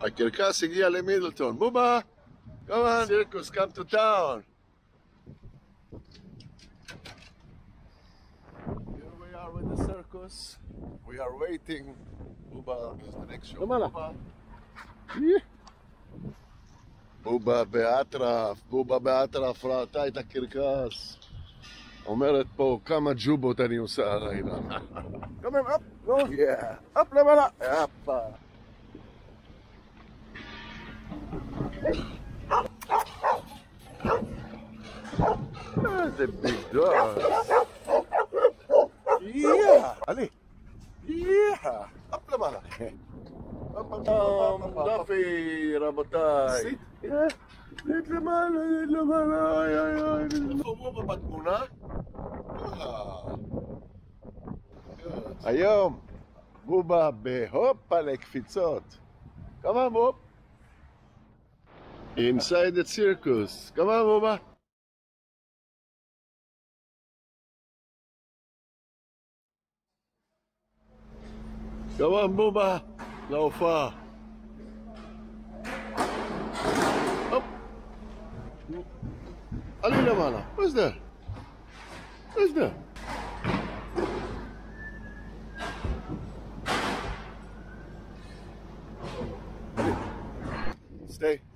הקרקס הגיע למידלטון. בובה! Come on! Circus, come to town! Here we are with the circus. We are waiting. Booba is the next show. בובה באטרף ראתה את הקרקס. אומרת פה כמה ג'ובות אני עושה הלילה. Come on, up! Go! Yeah! up למעלה! יפה! איזה ביג דוג! עלי! אפ למעלה! דפי, רבותיי! נת למעלה, איפה בובה בתמונה? היום בובה בהופה לקפיצות. Come on, Bob. Inside the circus. Come on, Boba. Come on, Boba. להופעה. עלי למעלה. What's that? What's that? Stay.